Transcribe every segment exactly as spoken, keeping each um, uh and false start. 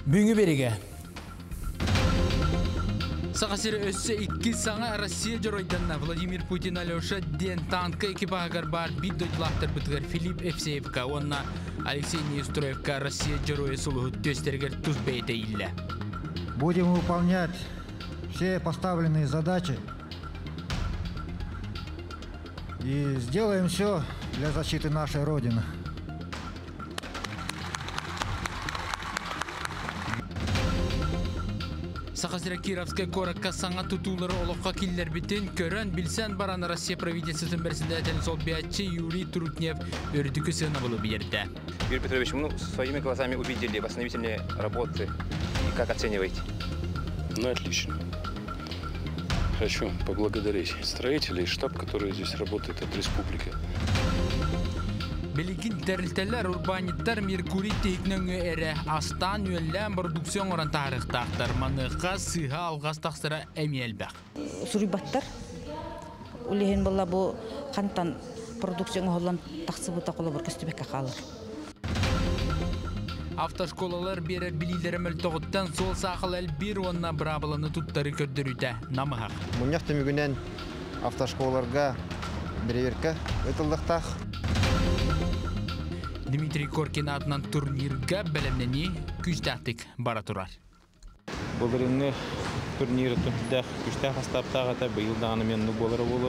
Büyüğü berige. Sağasırı össe iki sana Rusya Joraydanna Vladimir Putin Alyosha den tankı ekipajı var bir dojlahtır bıtıgar Filip Evseyevka onna Alexey Neustroevka Rusya Joroya suluhu tösterger tuz beyte ille. Будем выполнять все поставленные задачи и сделаем все для защиты нашей Родины. Сахасыра Кировская коракка саңа тутулары олыққа келдер бітін көрін білсен баран Россия правительствосын председатель сол биатчы Юрий Трутнев өрдікі сына болу берді. Юрий Петрович, мы своими глазами увидели восстановительные работы. И как оцениваете? Ну, отлично. Хочу поблагодарить строителей и штаб, который здесь работает от республики. Belgin terlteler urbanitar Merkuri teknönü ere astan yönlem prodüksiyon oran tarihtaktır. Manıqa sıha alğaz taqsıra emiyelbaq. Suribattar. Ulihin bolla bu kantan prodüksiyon olan taqsı bu taqılı bir köstübekka qalır. Avtoşkolalar berer bililere toğuttan sol saqıl el bir onna brabalanı tuttarı kördürüde namıhaq. Munyaq temigünen avtoşkolalarga bireverka ötüldüqtaq. Dmitri Korkin adından turnirga belemneni küçtəxtik bara turar. Bollarını turniri tutdaq küçtəx astaptağata bıyıldağını mennu boları bolu.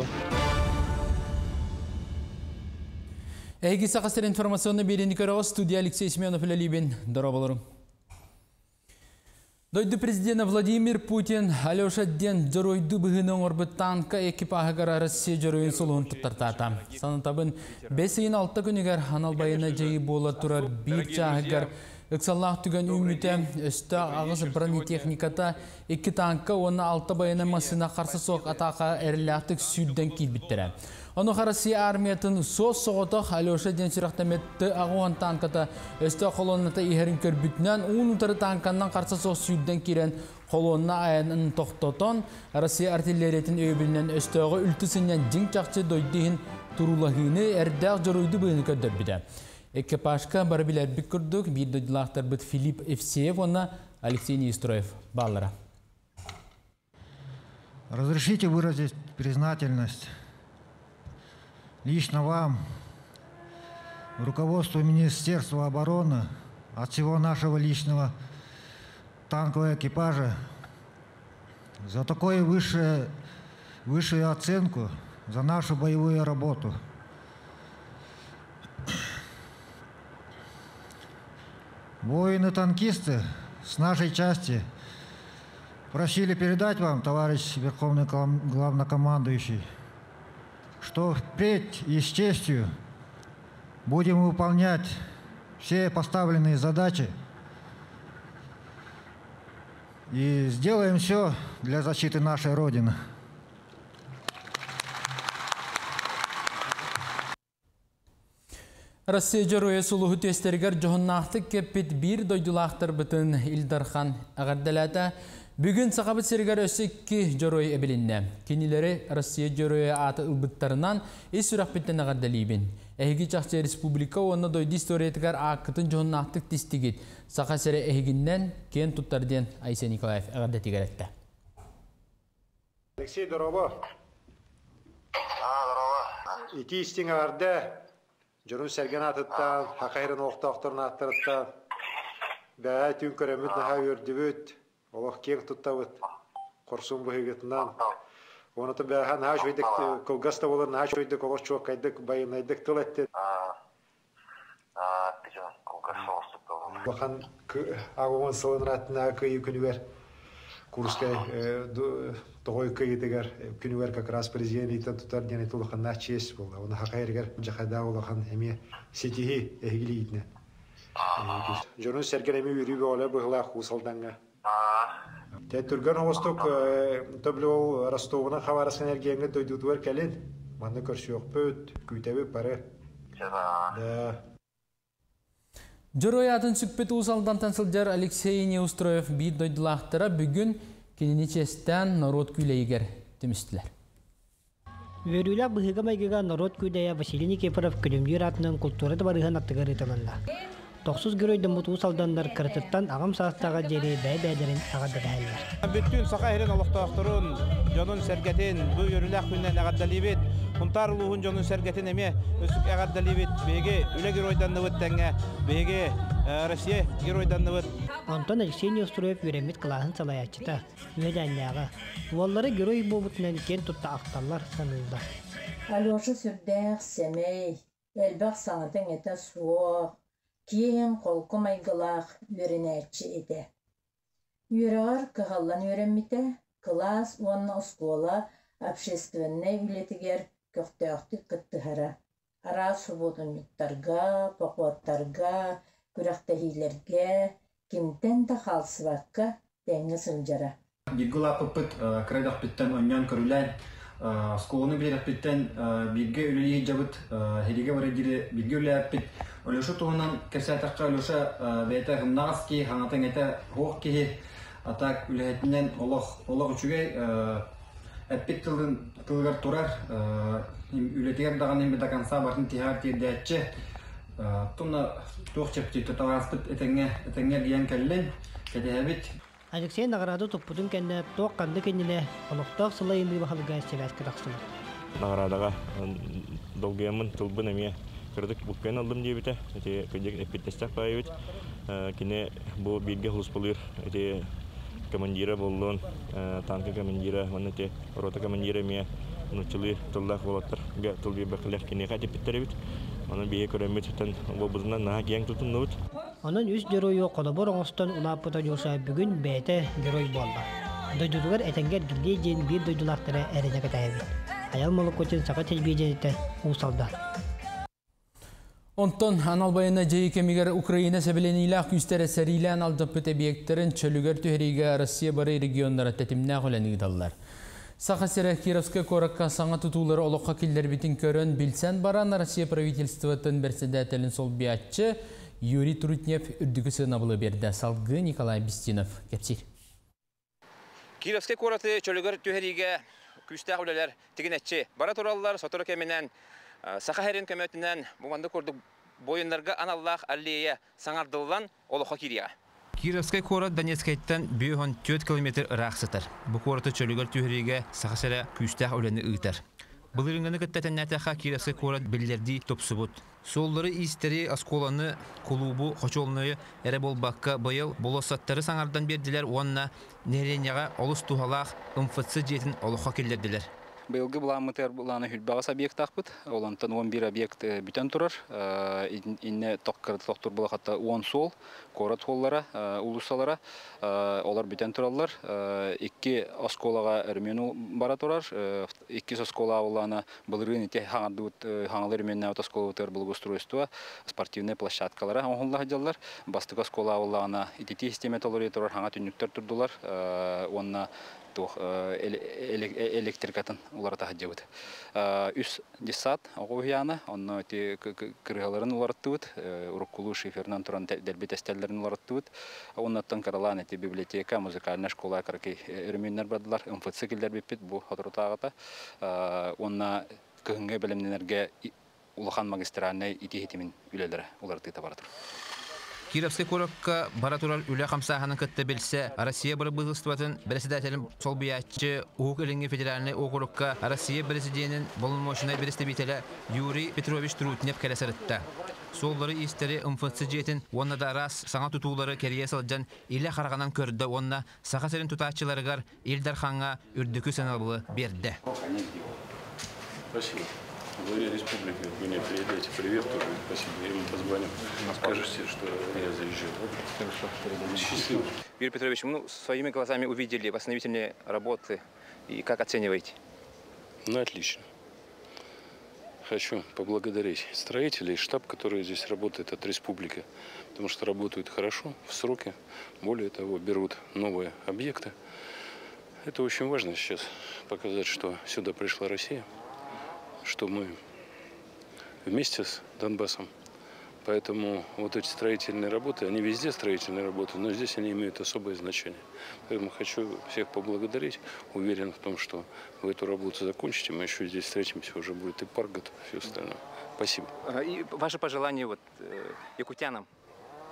Egi saqasır informasyonu birini körəğə studiya Alexey Semyonov ilə libin dara bolurum. Дойду президент Владимир Путин Алёша ден жоройду быгының орбы танка экипажыгар Россия жоройын солуын тұттартата. Санатабын бес айын алты күнігер аналбайына жайы бола тұрар бір жағыгар ықсаллақ түген үміте өсті ағыз бронетехниката екі танка оны алты байына масына қарсы соқ атақа әріләқтік сүйден кейбіттірі. Оны Россия армиятын соз соғытық Алёша ден сұрақтаметті ағуан танката өсті қолонната ихерін көрбітінен он ұтары танканнан қарсы соқ сүйден керен қолонына айанын тоқтотон Россия артиллериятын өйбілінен өстіғі үлтісінен жин чақчы дойдейін тұрулағыны әрдәқ жоройды бұйыны көдір біді. Экипажка бар білер бік күрдік, бір дойдылақтар бұд Филипп Евсеев, оны Алексей Неустроев баллара. Разрешите выразить признательность лично вам, руководству Министерства обороны, от всего нашего личного танкового экипажа за такую высшую, высшую оценку за нашу боевую работу. Воины-танкисты с нашей части просили передать вам, товарищ Верховный Главнокомандующий, что впредь и с честью будем выполнять все поставленные задачи и сделаем все для защиты нашей Родины. Россия жоройы сулуғы тестергер жоғыннақты кеппет бір дойдулақтыр бұтын Илдархан ағардалата. Бүгін сақабыт сергер өсеккі жоройы әбілінне. Кенелері Россия жоройы аты ұлбыттарынан ес сұрақ біттен ағардалейбін. Әйгі чақчы республика оны дойды историятығар ақытын жоғыннақтық тестігет. Сақа сәрі әйгіннен кен тұттарден Айсен Николаев ағардатығар әтті. Алексей, здорово. Здорово. Ити істің ағарды. Жұрын сәрген атыттан, хақайрын оқтақтырын аттырыттан, бәғай түн көріміт наға өрді бүт, олық кең тұттауыт, қорсын бұхығытынан. Оныты бәған наға жойдық, көлгаста болыр наға жойдық, олық чоқ қайдық, байынайдық тұл әтті. Бақан ағуын сылын раттына көйі күні бәр. Курскай тоғой күйетігер күнігер как раз президенттен тұтар дені тұлыққан нақ чест болды. Оны хақайыргер жақайда олаған әме сетихи әйгілі етіне. Жұрын сәрген әме үрі бі бұғыла қуысалданға. Тәт түрген оғыстық төблі ол Ростовына қаварасқан әргенгі дойдудуар кәлін. Маны көрші оқ бөт, күйтәбі бары. Жорой атын сүкпет ұсалдан тансылжар Алексей Неустроев бір дойдылақтыра бүгін кененечестен народ күйлейгер демістілер. Веруля бұғыға майгыға народ күйлея Василий Никифоров күлімдер атының культурады барыған аттығыр етімінді. Toksuz görüydüm bu tuğsaldanlar kırtıttan ağım sağıstağa jeri bәй-бәйлерин ağadıraylar. Bütün sakahirin oluqtaqtırın, jonun sergetin, bu yörülək gündən ağaddalibet, huntar uluğun jonun sergetin eme, ösük ağaddalibet, bege üle geroydanlı vıttanga, bege Россия geroydanlı vıtt. Антон Алексеевич Устроев веремит класын салаячыта. Үедәнләгә. Уллары герой булбутнан кен тутта акталлар санылда. Алёша сүрдәк семей, элбәк саңатын әтә суық, кейін қолқы майғылақ өрінәтші еді. Үрәр кығаллан өрәммите, класс онна оскола общественный үлетігер көқтәқті қыттығара. Ара субудын юттарға, пақуаттарға, күрәқтәхилерге, кимтен та қалсыбаққа тәңі сылжара. Биргула пыпыт крайдақ біттен оннян көрілән, сколыны білерек біттен бирге үлелі жабыт, хереге варадирі бирге үлелі бит. Олеша туғынан кәсәтаққа Олеша бәйті ғымнағыз ки, хаңатын әті хоқ ки, атак үләхетінен олық үшігей әппет тылғар тұрар, үлетігер даған ембі дақанса бартын тихар тирді әтші. Тұнна тоқ чепті тұталаспыт әтәңер дейін кәлілен, кәді әбет. Алексей награды топпутун кенне тоқ қанды кеннеле олықтақ сылай ембі бақылыға сәбәскі тақсылы. Наградаға долгиямын тұлбын әме кірдік бұқпен алдым дейбіті, көдек әппеттестәк байыбет. Кене бұл бирге хұлыс болыр, командира болуын, танкі командира, рота командира ме нұчылы тұллақ болаттыр. Тұлбе бақылақ кене қайтып біттер әбет. Onun bir ekonomi tutan babasından naha giyen tutun nut. Onun üst geroyu kolabor oğustan ulapıta yolsa bugün beyte geroy bolda. Duydular etenger gildiğin bir duydularlara erine kataydı. Ayal malık için saka tecbiyecekte usalda. Ondan Analbayına jayı kemiger Ukrayna sebeleniyle küstere serilen aldıpıt obyektlerin çölüger tüheriga Rusya barı regionlara tetimne gülenigi dallar. Сахасыра Кировская коракка саңа тутулары олыққа келдер бітін көрін білсен баран Россия правительствотын берседәтелін сол биятчы Юрий Трутнев үрдігі сынабылы берді. Салғы Николай Бестинов кепсир. Кировская кораты чөлігір түйеріге күстәқ өлелер тегінетші. Бара туралылар сотыры кемінен Сахарин көмөтінен бұманды көрдік бойындарға аналлақ аллея саңардылан олыққа кирия. Кировская кора Донецкайттан бүйін төрт километр ырақсытыр. Бұл кораты чөлігір түйіріге сақасыра күстәқ өлені ұйтар. Бұл үріңгіні күттәтін нәтәқа Кировская кора білдерді топсыбыт. Соллары истері асколаны клубу қочолыны әрі болбаққа байыл болосаттары саңардан берділер, онына неренеға олыс тухалақ ұмфытсы жетін олыққа келдерділер. Быйылгы буламытыр буланы хүлбагыс объект акпыт. Олантан он бир объект бүтән турар. Инне токкыр токтур була хатта он сол, корат холлара, улусалара. Олар бүтән тураллар. Икки осколага өрмену бара турар. Икки оскола уланы былырын ите хаңдут хаңлар менне осколотыр благоустройство, спортивный площадкалары оңлар жаллар. Бастык оскола уланы итити система толоры турар, хаңа түнүктөр турдулар. Онна электрикатын улар тахҗыбыт. Үс десат огуяна, онны ти кыргаларын улар тут, урукулу шифернан туран дәрбит әстәлләрен улар тут. Оннан каралан эти библиотека, музыкальная школа карки өрминнәр бардылар, МФЦ килдер бипит бу хатыртагыта. Онна кыгынга белемнәргә улахан магистральный итихитимин үлеләре улар тыта баратыр. Кировская коракка баратурар үлі қамсағының күтті білсе, Россия бір бұлғыстыватын бірісідәтелім сол биятчы ұғық әліңгі федеральный оғырыққа Россия бірісіденің болынмошына бірістебетелі Юрий Петрович Трутнев кәлесірітті. Соллары истері ұмфытсы жетін, онна да рас саңа тұтулары кәрие салджан илі қарғанан көрді, онна сақа сәрін тұтатчыларығар Илдар ханға үрдікі саналығы берді. Главе республики мне передайте привет тоже. Спасибо. Я ему позвоню. Скажите, что я заезжаю. Счастливо. Юрий Петрович, мы ну, своими глазами увидели восстановительные работы. И как оцениваете? Ну, отлично. Хочу поблагодарить строителей, штаб, который здесь работает от республики. Потому что работают хорошо, в сроки. Более того, берут новые объекты. Это очень важно сейчас показать, что сюда пришла Россия. Что мы вместе с Донбассом. Поэтому вот эти строительные работы, они везде строительные работы, но здесь они имеют особое значение. Поэтому хочу всех поблагодарить. Уверен в том, что вы эту работу закончите. Мы еще здесь встретимся, уже будет и парк готов, и все остальное. Спасибо. И ваше пожелание вот, якутянам?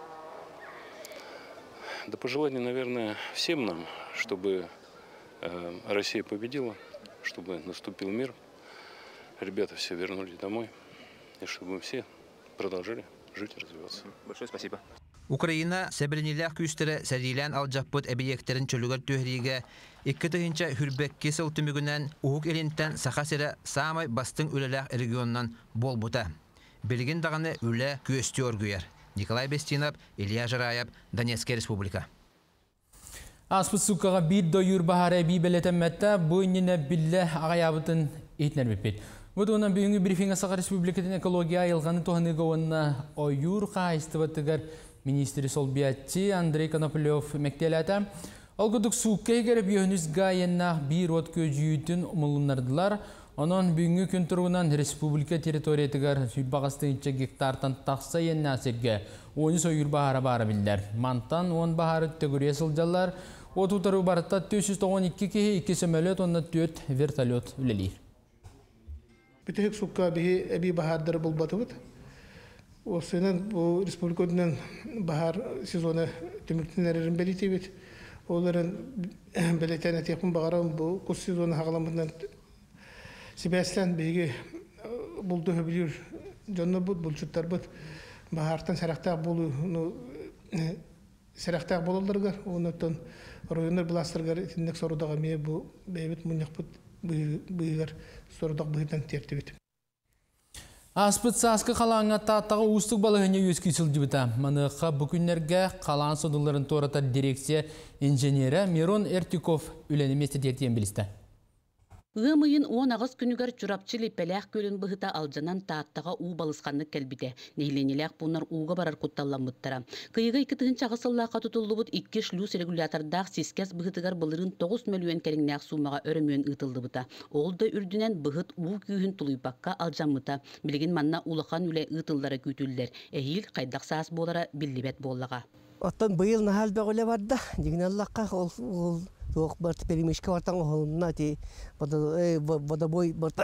Да пожелание, наверное, всем нам, чтобы э, Россия победила, чтобы наступил мир, ребята все вернулись домой, и чтобы мы все продолжали жить и развиваться. Большое спасибо. Украина сәбірінелі күстері сәрилен алжаппыт әбиектерін чөлігер төхіріге екі түйінші хүрбек кесіл түмігінен ұғық елінттен сақа сері самай бастың өлеләқ регионынан бол бұта. Білген дағаны өлі көсті өргүйер. Николай Бестинов, Илья Жараев, Донецкая республика. Аспыт сукаға бір дойыр бағары бейбелетемметті бұйнені білі ағаябытын етінер бепет. Бұдығынан бүйінгі брифинга Сақа республикатын экология айылғаны тоғыныға онына ойыр қайыстываттығар министрі Солбиятти Андрей Коноплев мәктеләті. Олғыдық суққа егеріп үйініз ғайынна бір от көжүйітін ұмылынардылар. Onun bugünkü gün turundan Respublika territoriyetigar Hülbağastığınca gektardın taqsa yenna serge on soyur bahara bara biller. Mantan on baharı teguriye sılcalar. O tutarı barıtta dört yüz on iki kehi iki sömölöt onna dört vertolyot ülelir. Bütün sukka bihi ebi bahardır bulbatıvıt. O senin bu Respublikadan bahar sezonu tümüktinlerin belirtiyet. Onların belirtene tepkin bağıran bu kuz sezonu hağlamından Sibeslen begi buldu höbülür. Jonno bud bulçutlar bud. Bahartan saraktaq bolu saraktaq bolollargar. Ondan royonlar blastırgar itindek sorudaga me bu bebet munyak bud buygar sorudak buydan tertibet. Аспыт саскы қалаңа таттағы ұстық балығыне өз күйсіл дебіта. Маныққа бүкінлерге қалан содыларын тората дирекция инженері Мирон Эртиков үленіместі дертен білісті. Ғымыйын он ағыз күнігер чурапчылы пәләқ көлін бұғыта алжанан тааттаға у балысқанны кәлбіде. Нейленеләқ бұнар уға барар құтталламыттара. Кыйғы екі тығын чағысыллаққа тұтылды бұд екі шлюс регулятордақ сескес бұғытығар бұлырын тоғыз мөлуен кәріңнәқ сумаға өрімөн ұтылды бұта. Олды үрдінен бұғыт у күйін тұлыйпаққа алжанмыта. Білген манна улақан үлі ұтылдары күтілдер. Әйіл қайдақ саас болара білібет боллаға. Оттан бұйыл нахал бәғілі барды. Деген Аллаққа ол Туох барт перемешка вартан холна ти водобой барт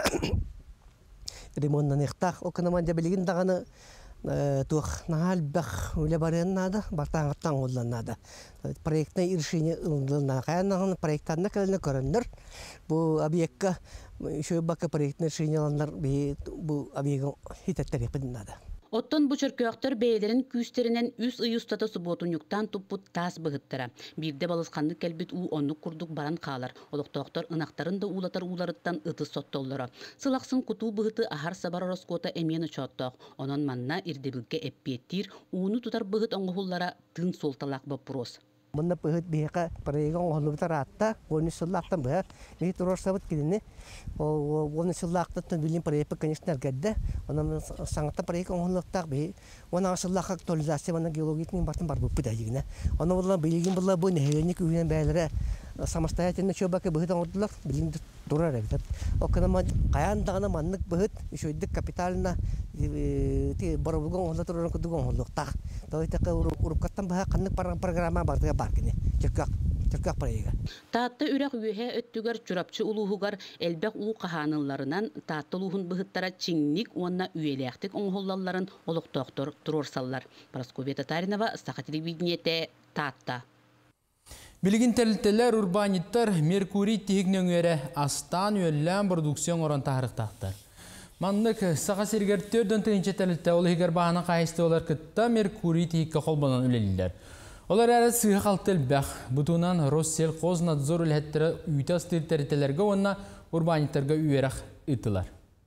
ремонтна нехтах окнаман жабелигин даганы туох нахал бах үле барен нада бартан аттан оллан нада проектный решение ылдылна каяннагын проекттарына келне көрөндөр бу объектка еще бака проектный решениялар бу объект хитеттер нада. Оттон bu çörköktөр beylerin küsterinen üs ıyustata subotu yuktan tuput tas bıgıttıra. Birde balıskanlık kelbit u onluk kurduk baran kalar. Oluktoktör ınaktarın da ulatar ularıttan ıtı sottollara. Sılaksın kutu bıgıtı ahar sabar oroskota emeni çottok. Onon manna irdebilge eppiyettir. Uunu tutar bıgıt oңғулlara tın soltalak bapros. Munda pıhıt biheka paraygan oğlu taratta onu sullaktan bıhar. Bir turor sabit gidini. O onu sullaktan bilin parayı pekanister gedde. Ona sangatta paraygan oğluktak bir. Ona sullak aktualizasyon ona geologik bartın bar bu pidajigine. Ona bulan bilgin bulan bu nehirlik üyen beylere самостоятельно чөбәке быһыт оңдылар билимди турар эбит. Окнама каяндагына маннык быһыт үшөйдүк капиталына ти боробулгон онда турар кудугон оңдуктак. Тойтакка уруккаттан баха каннык программа бардыга баргыны. Чөккак чөккак парайга. Таатта үрәк үһә өттүгәр чурапчы улуһугар элбәк улу каханылларынан таатта улуһун быһыттара чинник онна үеләктик оңголлалларын олуктоктор турорсаллар. Прасковья Татаринова, Саха телевидениете, Таатта. Bilgin telteler urbanittар Merkuri tihignen öre astan öllän produksiyon oran tahrıqtaqtar. Manlık sağa serger tördön tınçe telte ol higer bahana qayısты olar kıtta Merkuri tihigge kolbanan üleliler. Olar ära sığ qaltel bax butunan Rossellxoznadzor ülhettere üytas teritelerge onna urbanittarga üyerak ıtılar.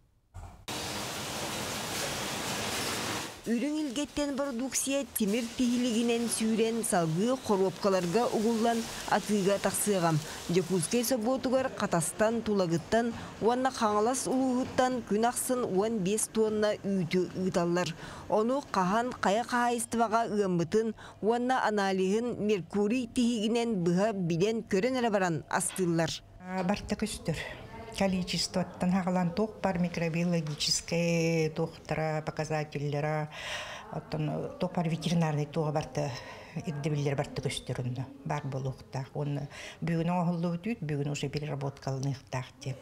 Үрің ilgetten продукция темір тихилигинен сүйрен салгы коробкаларга угуллан атыга тақсыгам. Жекускай соботугар Катастан тулагыттан, уанна қаңалас улуғыттан күн ақсын он бес тонна үйті ұйталар. Оны қахан қая қайыстываға ұғымбытын, уанна аналигін Меркурий тихигинен бұға билен көрен әрі баран астылар. Барты көстір. Количествоттан хағалан тоқ бар микробиологическое тоқтара показателлера, тоқ бар ветеринарный тоғы барты иддебілер барты көстерінді. Бар бұл оқтақ. Оны бүгін оғылы өтіп, бүгін уже переработкалыны ұқтақ деп.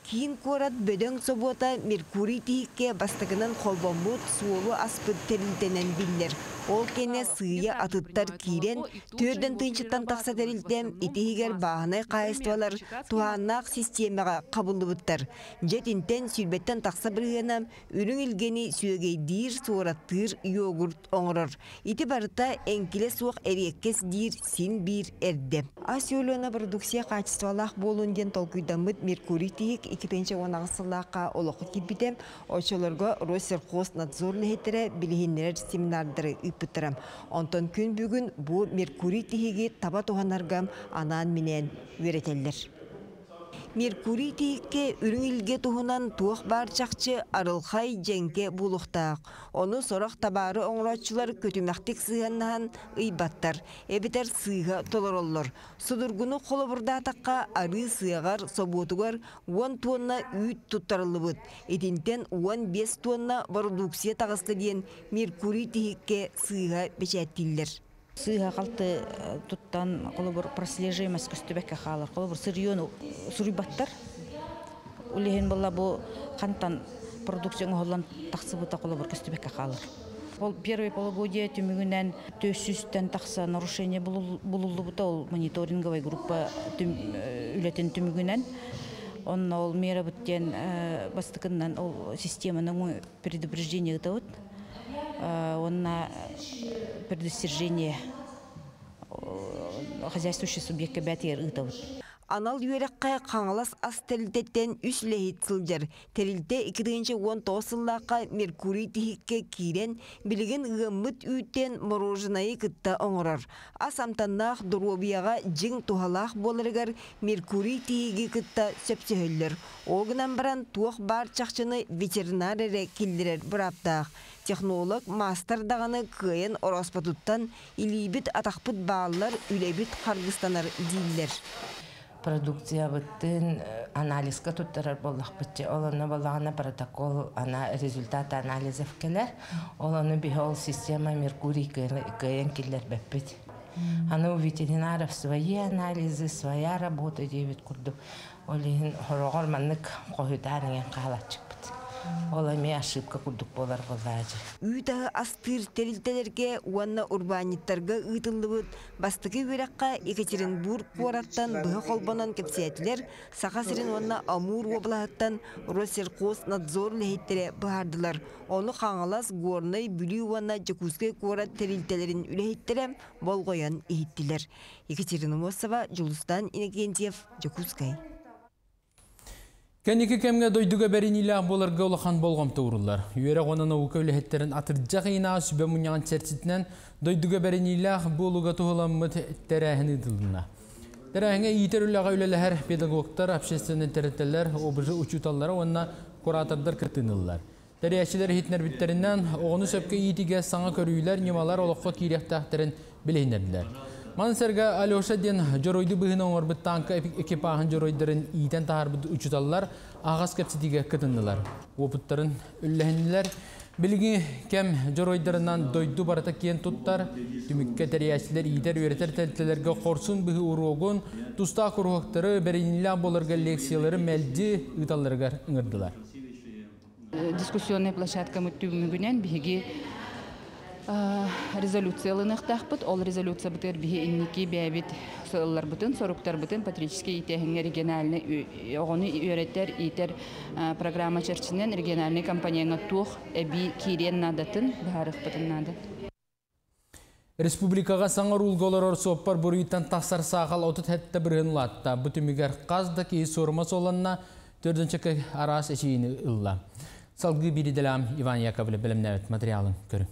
кийин корат бөдөң собота Меркурий тихикке бастыгынан холбомбут суолу аспыт терилтенен биллер. Ол кене сыя атыттар кирен, төрден тынчыттан тақса терилтем, итихигер бағынай қайыстуалар туғаннақ системаға қабылдыбыттар. Жетинтен сүрбеттен тақса біргенам, үрің илгені сүйегей дир, суыраттыр, йогурт оңырыр. Ити барыта әңкіле суық әреккес дир, син бір әрді. Асиолена продукция качестволақ болунден толкуйдамыд Меркурий тихик икипенче онағысылаққа олықы кетбітем, очоларға Россельхознадзор лехетері білігінлер семинардары үппіттірім. Онтон күн бүгін бұл Меркурий тихиги таба туғанаргам анан менен өретелдер. Меркурий тихикке үріңілге туғынан туық барчақчы арылхай женге бұлықтақ. Оны сорақ табары оңырачылар көтімәқтік сығаннаған ұйбаттар. Әбітер сыға толыроллар. Судыргуны қолы бұрдатаққа ары сығар соботуғар он тонна үйт тұттарылы бұд. Едінтен он бес тонна продукция тағысты дейін Меркурий тихикке сыға бечәттілдер. Сыға қалты тұттан қолы бір прослежимас көстібәкке қалар. Қолы бір сырыйон сұрыбаттар. Олеген болла бұл қантан продукцияң оғылан тақсы бұта қолы бір көстібәкке қалар. Ол первый полугодие түмігінен төсүстен тақса нарушение бұлылы бұта ол мониторинговай группа үлетін түмігінен. Он ол мера бұттен бастықынан ол системаның предупреждение ғытауыд. Онна предостережение хозяйствующий субъекта бәтер ұтауыд. Анал үйерекке қаңылас ас тәрілтеттен үш лехит сылдер. Тәрілте екі мың он тоғыз сыллаққа Меркурий тихикке кирен білген ғыммыт үйттен морожынайы кытта оңырар. Ас амтаннақ дұробияға жың тухалақ болырығар Меркурий тихиги кытта сөпсөхілдер. Оғынан баран туық бар чақчыны ветеринарері келдерер бұраптақ. Технолог мастер дағаны күйен ораспатуттан илибит атақпыт бағалар үлебит қарғыстанар дейілер. Продукция бұттын анализға тұттырар болақ бітте. Оланы болағына протокол, результат анализов келер. Оланы бігол система Меркурий күйен келер бәппет. Аны у ветеринаров свои анализы, своя работа дейбет күрді. Олеген хорогор маннык қойытанымен қалатчық бітті. Оламе ошибка күрдік болар болажы. Үйдағы астыр терилтелерге уанна урбаниттарға ұйтылы бұд. Бастығы өраққа Екатеринбург қораттан бұғы қолбанан кепсиятілер, сақасырын уанна Амур облағыттан Россельхознадзор лехеттері бұғардылар. Оны қаңалас горнай бүлі уанна Жакускай қорат терилтелерін үлехеттері болғоян ехеттілер. Екатеринбургова, Жулустан Иннокентьев, Жакускай. Кәнекі кәмге дойдуға бәрінілі боларға олақан болғам тұғырылар. Үйері қонаны өкәулі атырджақ ина сүбе мұниян сәртетінен дойдуға бәрінілі болуға тұғыламыд тәрәхіні дылдына. Тәрәхіңе етер үліға өлелі педагогтар, общественный тәреттелер, обыжы учуталары онына куратордар кіртінілілер. Тәрәшілер хитнер біттерінен оғыны сөпке етіге саңа көрүйлер, немалар олыққа кейректақтарын білейнерділер. Мансерга Алёша ден жоройды бұғына оңырбыт танка экипағын жоройдарын ийтен тағарбыд учуталылар ағас кәпсетіге кітінділер. Опыттарын үлләхінілер білгі кәм жоройдарынан дойду барата кен тұттар, түмікке тәрияшілер ийтер өретер тәлтелерге қорсын бұғы ұруғын, тұста құрғықтары бәрінілі болырға лекциялары мәлді ұталырға ұңырдылар. Дискуссионная площадка мүттігінен бігі резолюциялыны тақпыт, ол резолюция бұтыр бігі иннеки бәбет сылылар бұтын, соруктар бұтын, патрический итәхіңе региональны оғыны үйреттер итер программа черчінен региональный компанияңа туқ әбі кирен надатын бағарық бұтын нады. Республикаға саңар ұлғалар орсоппар бұруйттан тақсар сағал отыт әтті бірін латта. Бұтымигер қазда кей сормас оланна төрдінші арас әшейіні ұлла. Салғы бірі дәлам Иван Яковлев білімнәвет материалын көрі.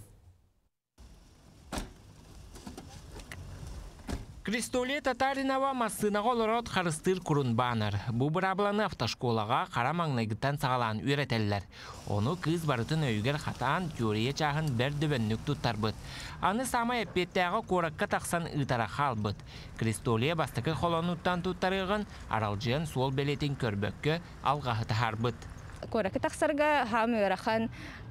Кристолия Татаринова массынаға олорот қарыстыр күрін банар. Бұ бұрабланы автошколаға қарамаңнайгыттан сағалан үйретелілер. Оны кыз барытын өйгер қатан теория чағын бір дөбіннік тұттар бұд. Аны сама әппеттәғы қораққа тақсан ұтара қал бұд. Кристолия бастықы қолануттан тұттарығын аралжыен сол белетін көрбөккі алғағы тахар бұд. Қораққа тақсарға хам өйрақан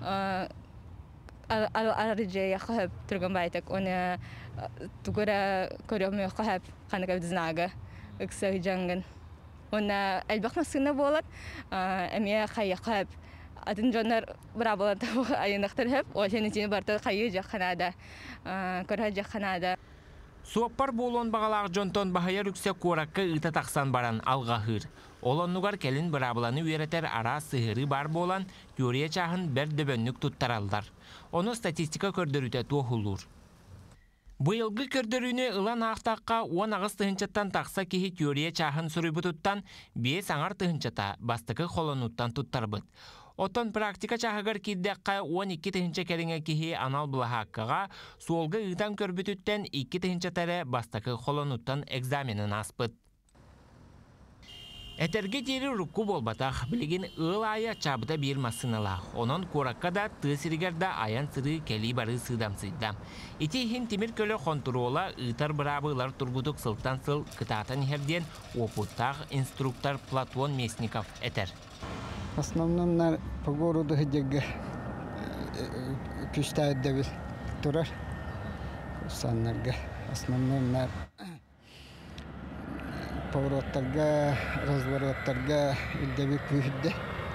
арыжая қағып тұрған байтық. Оны тугора көрөмө кахап канага знага ыкса жаңган Ona elbaq masına bolat. Əmiyə xayıqab. Adın jonlar brabolata ayınaqtır hep. O senin barta xayı jaxanada. Körə jaxanada. Суаппар болон бағалақ жонтон бағая рүксе қораққа ұта тақсан баран алғағыр. Олоннугар келін бірабыланы үйретер ара сығыры бар болан, көрие чағын бір дөбөннік тұттаралдар. Оны статистика көрдіріте тоғылыр. Бұйылғы көрдіріні ұлан ақтаққа он ағыз тұхынчаттан тақса кехи көрие чағын сүрібі тұттан бес аңар тұхынчата бастықы қолонуттан тұттарбыд. Отон практика чағығыр киддәққа он екі тыхынча кәріңе кихи анал бұлахаққаға суолғы ұйтан көрбітіттен екі тыхынча тәрі бастақы қолонуттан экзаменін аспыд. Әтерге тері рукку болбатақ білеген ұл ая чабыта бір масынала. Онын қораққа да тұсырігерді аян сыры кәлі бары сыдамсыйдам. Итейхін темір көлі қонтуруола ұйтар бұрабылар тұргудық сылтан сыл кытатан херден опуттақ инструктор Платон Месников әтер. В основном на по городу где пустают девять туров, саннарга. В основном на поворотарга, разворотарга девять квихде.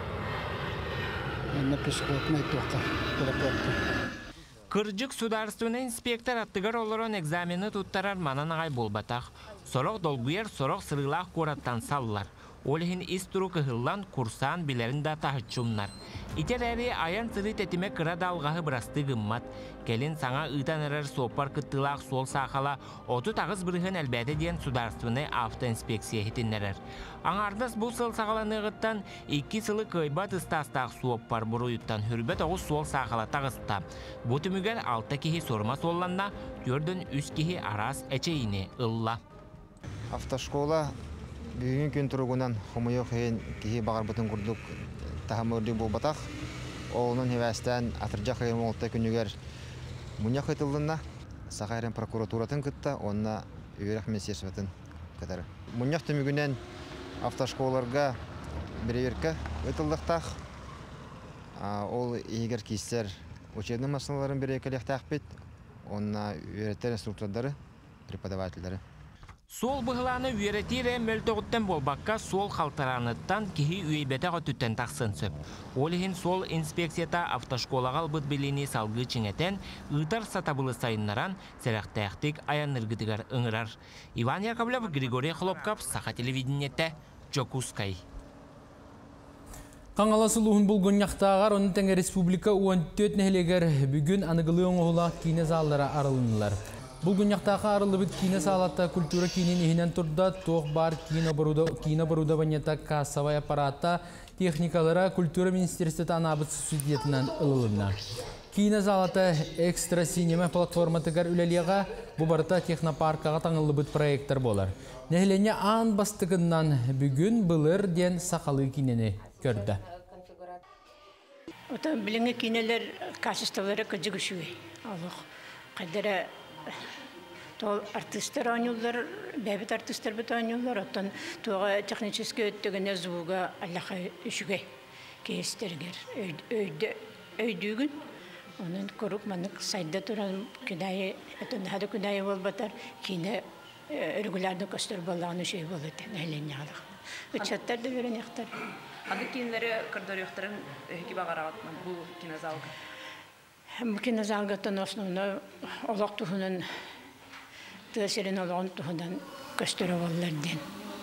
На пешеходной только перекресток. Кыржык сударственный инспектор аттыгар олорон экзамені туттарар манан ағай болбатақ. Сорок долгуер, сорок сырылақ кораттан саллар. Олихин истуру кыхыллан курсан билерин да тахычумнар. Итер әри аян сыры тетиме кыра далғағы бұрасты гыммат. Келин саңа ыйтан әрер сопар кыттылақ сол сақала оту тағыз бірген әлбәді ден сударственный автоинспекция хетіннерер. Аңардас бұл сыл сақаланығыттан екі сылы көйбат ұстастақ сопар бұруйыттан хүрбет оғыз сол сақала тағыста. Бұ түмігер алты кехи сорма солланна, көрдің үс кехи арас әчейіне ылла. Автошкола бүгін күн тұрғынан хомойо хейін кехи бағар бұтын күрдік тахамырды бұл батақ. Олының хевәстен атыржа хейін олты күнігер мұня қытылдыңна Сақайрын прокуратуратын күтті, онына үйерек месешіветін күтәрі. Мұнях түмігінен автошколарға біреверкі ұтылдықтақ. Ол егер кейстер учебный машиналарын бірекелектақ бет, онына үйереттер инструктордары, преподавательдары. Сол бұғыланы үйретері мөлтоғыттен болбаққа сол қалтараныттан кехи үйбетіға түттен тақсын сөп. Олығын сол инспекцията автошколағал бұд біліні салғы чіңетен ұйтар сатабылы сайыннаран сәрәқтәқтік аяныргытығар ұңырар. Иван Яковлев, Григорий Хлопков, Саха телевидениетті, Джокускай. Қаңаласы луғын бұлғын яқтағар, оның тәңі республика он төрт нәхелегер бүгін анығылы оңғылақ кейіне заллара арылынылар. Бұлғын яқтағы арылы бұд кейіне салатта культура кейінен ехінен тұрда тоқ бар кейіне баруда ванета кассавай аппарата техникалара культура министерстветі анабыт субсидиетінен ылылына. Кейіне залата экстра синема платформатығар үлелеға бұбарта технопаркаға таңылы бұд проекттар болар. Нәхілене аң бастығынан бүгін бұлыр ден сақалы кейінені көрді. Біліңі кейінелер качестволары көджігішуі. Қайдары тол артисттер ойнулар, бәбіт артисттер біт ойнулар, оттан туға техническі өттігіне звуға аллаға үшіге кейістергер. Өйдігін, оның көрік манық сайда тұран күнайы, әтін хады күнайы бол батар, кейіне өргілердің көстер болағын үшей бол өтен әйлене алық. Үтшаттар да өрен яқтар. Ады кейінлері кірдір яқтарын өйкі бағар ағатман бұл кинозалға? Бұл кинозалғаттан основны олақ тұхынан, тәсірін олағын тұхынан көстері болыларден.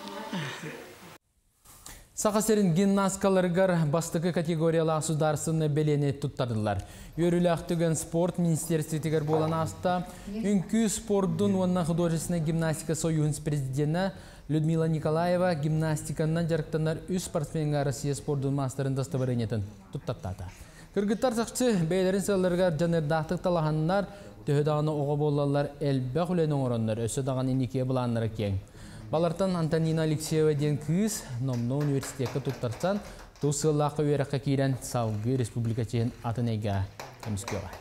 Сақасерін гимнасткаларғар бастықы категориялы сударсыны белені тұттардылар. Өрілі түген спорт министерстветігер болан аста, үнкі спорттың онна художественная гимнастика союз президенті Людмила Николаева гимнастиканнан жарықтанар үш спортсменға Россия спорттың мастерін дастабарынетін тұттаттады. Кыргыттар сақчы бәйлерін сәллерге жанырдақтық талағанlar төхедағаны оға болалар әлбәқ үлен оңыронлар өсі даған инеке бұланлары кең. Балартан Антонина Алексеева ден күйіз номны университетке тұттарсан тұсылақы өріққа кейрен Салғы республика чейін атынайға көміскеға.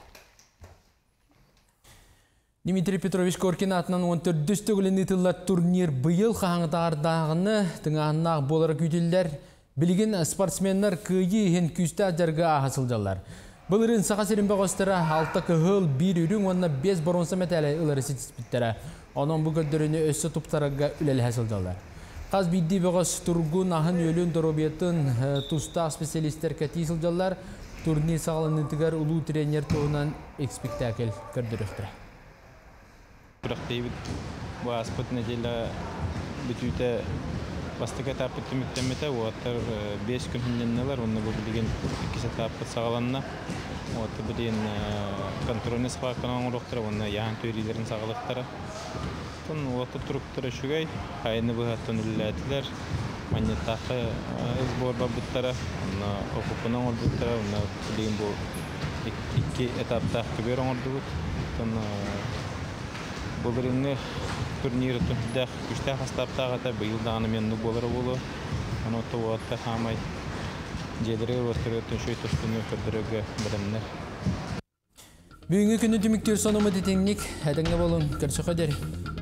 Дмитрий Петрович Коркин атынан он төрт төгілін етілі турнир бұйыл қаңытағардағыны тыңағынақ болары күйтілдер білген спортсменлер күйі ен күсті ажарға ағасылдалар. Бұлырын сақасерін бағыстыра алты күйіл бір үрің онына бес боронса мәтәлі ұлары сетіспіттері. Оның бұл көддеріні өсі тұптарыға үләлі әсілдалар. Қаз бидді бұғыз тұрғын ағын өлін дұробетін тұстақ специалистер кәтейсілжалар турнир сағалынытығар ұлу тренер тоғынан экспектакль көрдіріқтірі. Бірақ дейбіт бұл аспыт неделі бүтүйті бастық этапы түміктеметі, оғаттар бес күн хүнденнелер, оны бұл білген екі этапы сағаланына. Оғатты білген контрольный сағаққан оңырықтыры, оны яғын төйрелерін сағалықтары. Оғатты тұрықтыры шүгей, қайыны бұғаттын үліләтілер, манеттақы ызбор бабыттары, оқыпын оңырдықтары, білген бұл екі этаптақ көбер оңырдығыт. Бұл біріңі турниры түндәқ күштәқ астаптағыта бұйылдағаны менні болары болу. Оны оғатты қамай жедірі өттірі түншөй тұстыны көрдірігі білімнер. Бүгінгі күні түміктер сонымы детеңнік, әдіңі болың, көрсі қадері.